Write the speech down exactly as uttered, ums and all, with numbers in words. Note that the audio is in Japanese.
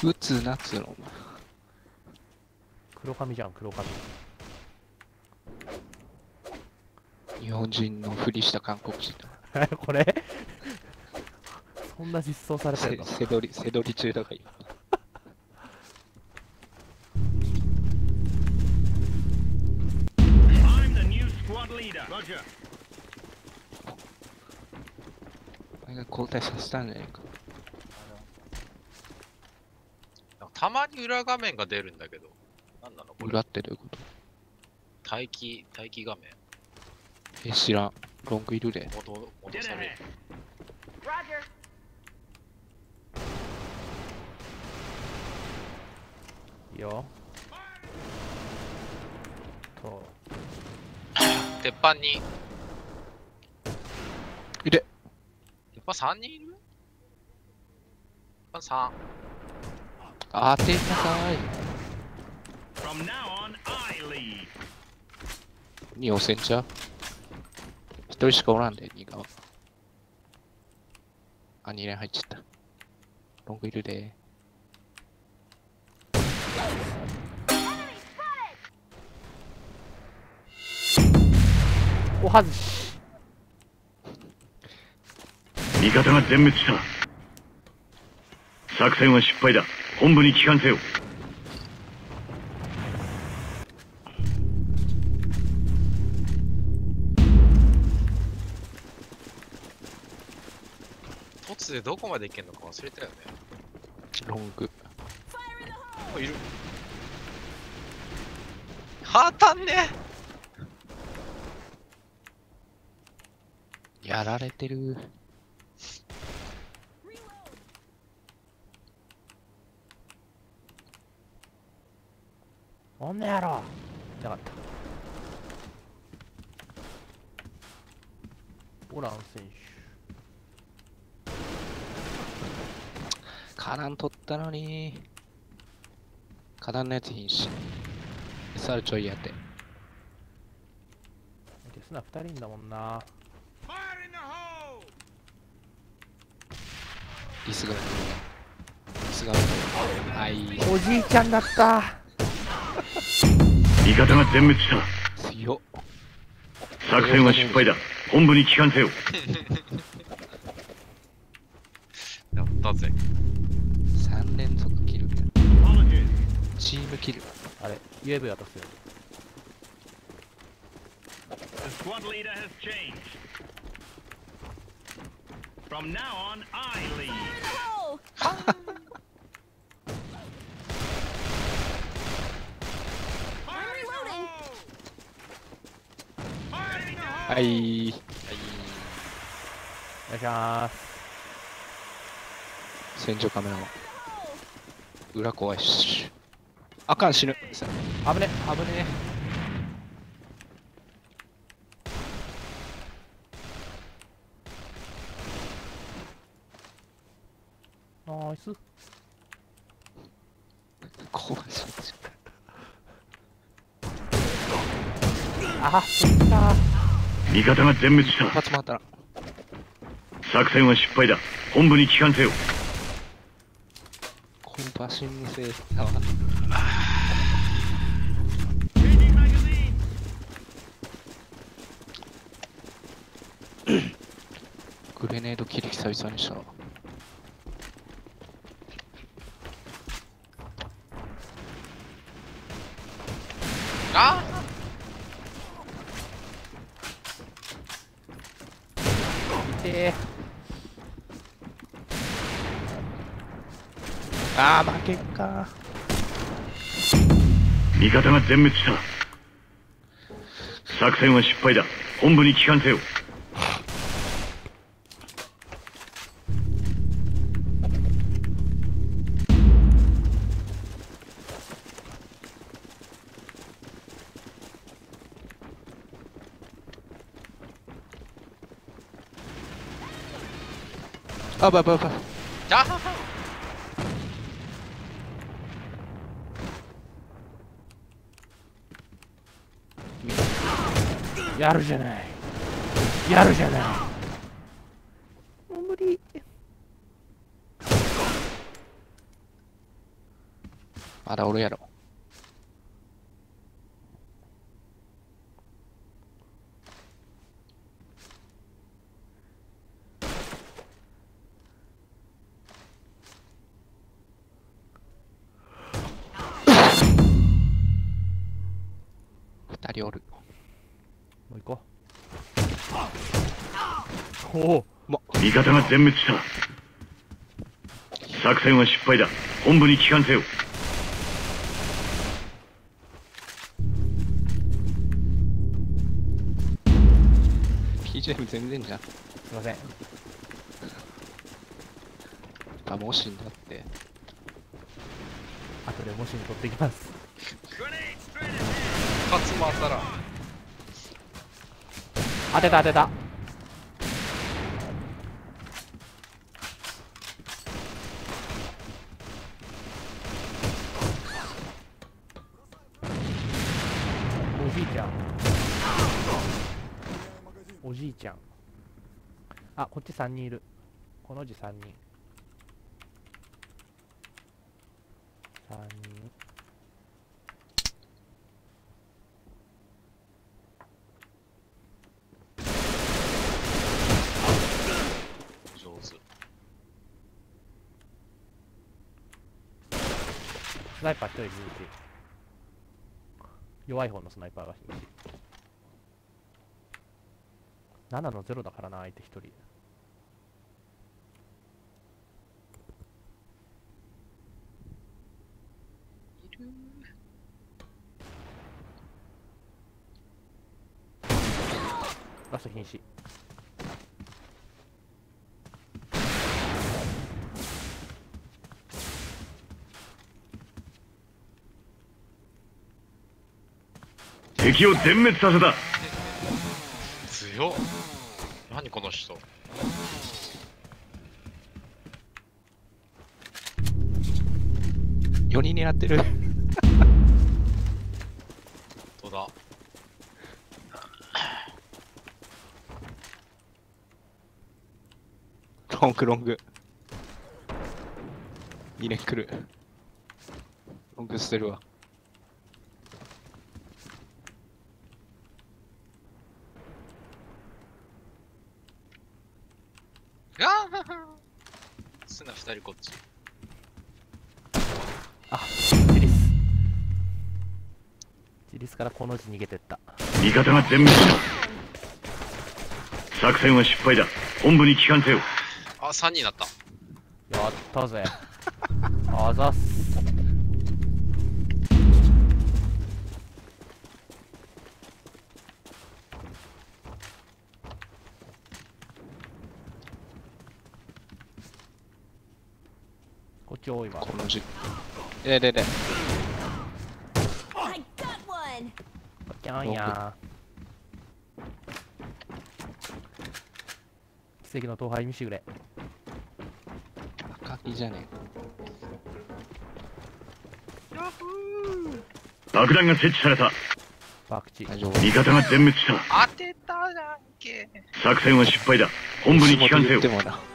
打つなっつうの。 黒髪じゃん、黒髪。 日本人のふりした韓国人だ。 これそんな実装されてるの？ せどり、せどり中だから今。お前が交代させたんじゃないか。 たまに裏画面が出るんだけど。なんなのこれ。 裏ってどういうこと？ 待機、待機画面。 え、知らん。ロングいるで。 戻、戻される。 いいよ。と。 鉄板に。 いれ。 鉄板さんにんいる？鉄板さん。 当てなさい。に汚染ちゃう？一人しかおらんで、に側。あ、に連入っちゃった。ロングいるで。 おはずし。 味方が全滅した。作戦は失敗だ。本部に帰還せよ。 突でどこまで行けんのか忘れたよね。 ロング。 あ、いる。はーたんね。 やられてる。 おんねやろ。なかった。オラン選手。 カナン取ったのに。カナンのやつ瀕死。エスアール ちょいやって。 デスナふたりいんだもんな。 リスが来る。リスが来る。はい。 おじいちゃんだった。 味方が全滅した。 強っ。 作戦は失敗だ。本部に帰還せよ。 やったぜ。 さん連続キル。チームキル。 あれ、ユーエーブイ 渡すよ。 From now on, I lead. はい。はい。 お願いします。 戦場カメラも。裏怖いし。あかん、死ぬ。 危ね、 危ねえ。ナイス。 怖いし。 あ、そっか。 味方が全滅した。 一発回ったな。 作戦は失敗だ。本部に帰還せよ。 コンパシンのせいだわ。グレネードキル久々にした。 あであー、負けっか。 味方が全滅した。作戦は失敗だ。本部に帰還せよ。 あばばば。 あはは。 やるじゃない。やるじゃない。もう無理。 まだおるやろ。二人おる。 もう行こう。おお。 味方が全滅した。作戦は失敗だ。本部に帰還せよ。 ビージーエム 全然じゃん。 すいません。 あ、もう死んだって。 後でもしに取ってきます。 カツもあったら当てた当てた。おじいちゃん。おじいちゃん。あ、こっちさんにんいる。この字さんにん。さんにん。 上手。 スナイパー一人人気。弱い方のスナイパーが人気。ななのゼロだからな、相手一人。 いるラスト瀕死。 敵を全滅させた。 強っ。何この人。 よにん狙ってる。 どうだ。 ロングロング。に連来る。ロング捨てるわ。 ああすな二人こっち。 あ、ジリス。ジリスからこの字逃げてった。 味方が全滅した。作戦は失敗だ。本部に帰還せよ。 あ、三人になった。 やったぜ。あざっす。こっち多いわ。 この字。ででで。 I got one. こっちゃんやー。奇跡の東杯見してくれ。 赤木じゃね爆弾が設置された。 バクチえ。。大丈夫。 味方が全滅した。 当てたじゃんけ。 作戦は失敗だ。本部に帰還せよ言って。もな。